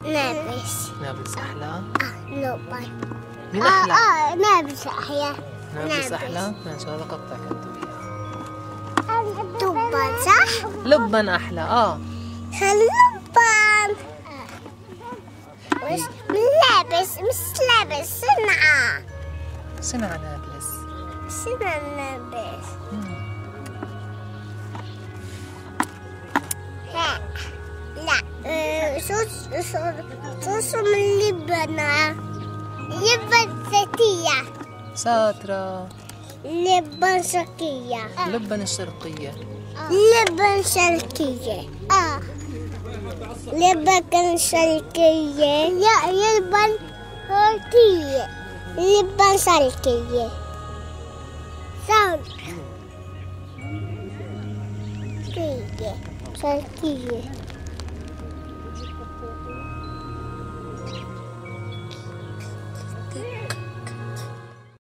نابلس. نابلس أحلى؟ لبن. مين أحلى؟ نابلس أحلى. نابلس أحلى؟ ماشي هذا قطعك أنت وياه. لبن صح؟ لبن أحلى لبن. مش لابس صنعة. صنعة نابلس. صنعة نابلس. لا صوص من لبن زيتية. شاطرة. لبن شرقية. لبن الشرقية. لبن شرقية. لبن شرقية. لبن شرقية. لبن شرقية. شرقية.